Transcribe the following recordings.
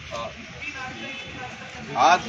आज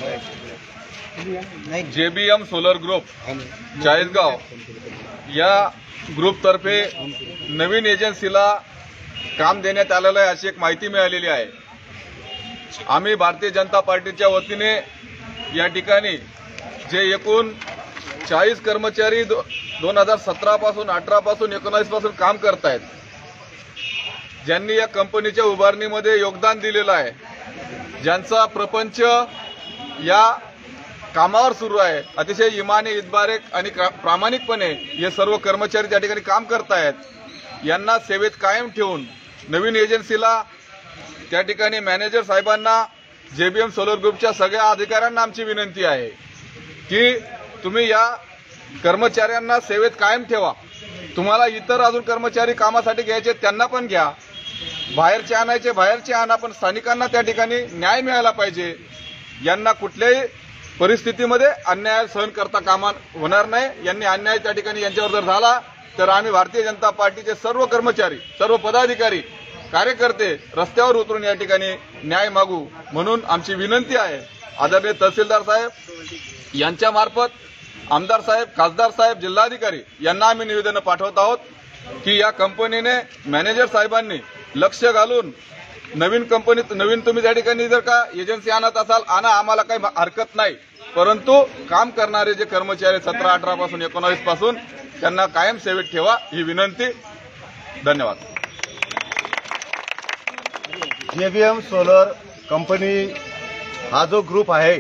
JBM solar group Chalisgaon या ग्रुपतर्फे नवीन एजन्सीला काम देण्यात आलेलं आहे अशी एक माहिती मिळालेली आहे। आम्ही भारतीय जनता पार्टीच्या वतीने या ठिकाणी जे एकूण 40 कर्मचारी 2017 पासून 18 पासून 19 पासून काम करत आहेत, ज्यांनी या कंपनीच्या उभारणीमध्ये योगदान दिलेलं आहे, ज्यांचा प्रपंच या कामावर सुरू आहे, अतिशय इमाने इतबारेक आणि प्रामाणिकपणे हे सर्व कर्मचारी त्या ठिकाणी काम करत आहेत, यांना सेवेत कायम ठेवून नवीन एजन्सीला त्या ठिकाणी मॅनेजर साहेबांना JBM सोलर ग्रुपच्या सगळ्या अधिकाऱ्यांना आमची विनंती आहे की तुम्ही या कर्मचाऱ्यांना सेवेत कायम ठेवा। तुम्हाला इतर अजून कर्मचारी कामासाठी घ्यायचे त्यांना पण घ्या, बाहेरचे आणायचे बाहेरचे आणा, पण स्थानिकांना त्या ठिकाणी न्याय मिळाला पाहिजे। यांना कुठल्याही परिस्थितीमध्ये अन्याय सहन करता कामा होणार नाही। यांनी अन्याय त्या ठिकाणी यांच्यावर जर झाला तर आम्ही भारतीय जनता पार्टीचे सर्व कर्मचारी, सर्व पदाधिकारी, कार्यकर्ते रस्त्यावर उतरून या ठिकाणी न्याय मागू, म्हणून आमची विनंती आहे। आदरणीय तहसीलदार साहेब यांच्या मार्फत आमदार साहेब, खासदार साहेब, जिल्हाधिकारी यांना आम्ही निवेदन पाठवत आहोत की या कंपनीने मॅनेजर साहेबांनी लक्ष घालून नवीन कंपनीत नवीन तुम्ही त्या ठिकाणी जर का एजन्सी आणत असाल आणा, आम्हाला काही हरकत नाही, परंतु काम करणारे जे कर्मचारी 17, 18 पासून 19 पासून त्यांना कायम सेवेत ठेवा ही विनंती। धन्यवाद। JBM सोलर कंपनी हा जो ग्रुप आहे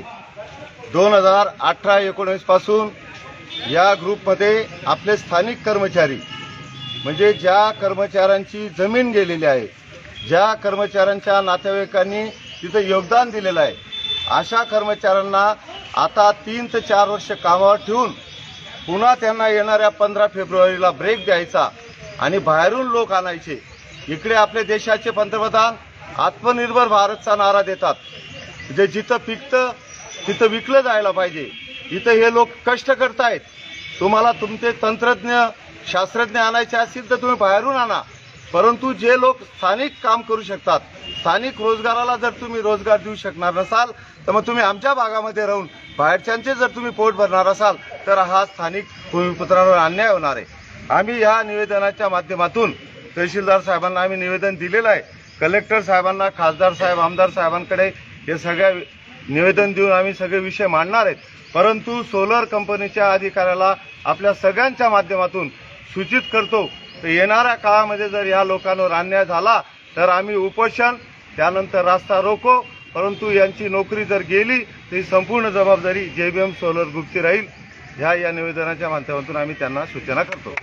2018-19 पासून या ग्रुपमध्ये आपले स्थानिक कर्मचारी म्हणजे ज्या कर्मचाऱ्यांची जमीन गेलेली आहे, ज्या कर्मचाऱ्यांच्या नातेवाईकांनी तिथे योगदान दिलेलं आहे, अशा कर्मचाऱ्यांना आता 3 ते 4 वर्ष कामावर ठेवून पुन्हा त्यांना येणाऱ्या 15 फेब्रुवारीला ब्रेक द्यायचा आणि बाहेरून लोक आणायचे। इकडे आपल्या देशाचे पंतप्रधान आत्मनिर्भर भारतचा नारा देतात, जे जिथं पिकतं तिथं विकलं जायला पाहिजे। इथं हे लोक कष्ट करतायत, तुम्हाला तुमचे तंत्रज्ञ शास्त्रज्ञ आणायचे असतील तर तुम्ही बाहेरून आणा, परंतु जे लोक स्थानिक काम करू शकतात, स्थानिक रोजगाराला जर तुम्ही रोजगार देऊ शकणार नसाल तर मग तुम्ही आमच्या भागामध्ये राहून बाहेरच्यांचे जर तुम्ही पोट भरणार असाल तर हा स्थानिक भूमिपुत्रांवर अन्याय होणार आहे। आम्ही या निवेदनाच्या माध्यमातून तहसीलदार साहेबांना आम्ही निवेदन दिलेलं आहे, कलेक्टर साहेबांना, खासदार साहेब, आमदार साहेबांकडे हे सगळ्या निवेदन देऊन आम्ही सगळे विषय मांडणार आहेत। परंतु सोलर कंपनीच्या अधिकाऱ्याला आपल्या सगळ्यांच्या माध्यमातून सूचित करतो तर येणाऱ्या काळामध्ये जर या लोकांवर अन्याय झाला तर आम्ही उपोषण, त्यानंतर रास्ता रोको, परंतु यांची नोकरी जर गेली तर ही संपूर्ण जबाबदारी JBM सोलर ग्रुपची राहील। या निवेदनाच्या माध्यमातून आम्ही त्यांना सूचना करतो।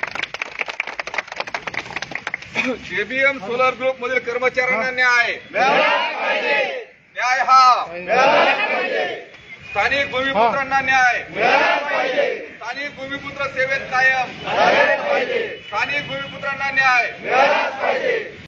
JBM सोलर ग्रुप मधील कर्मचाऱ्यांना न्याय हा स्थानिक भूमिपुत्रांना न्याय, स्थानिक भूमिपुत्र सेवेत कायम, स्थानिक भूमिपुत्रांना न्याय।